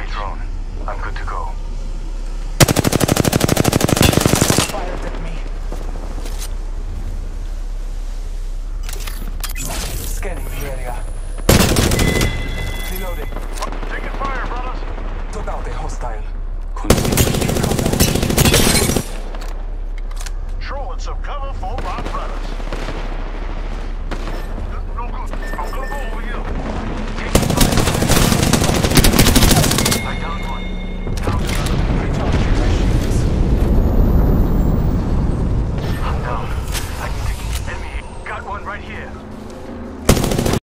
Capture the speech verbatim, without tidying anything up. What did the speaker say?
drone. I'm good to go. Fired at me. Scanning the area. Reloading. Taking fire, brothers. Took out a hostile. Throwing some cover for my brothers.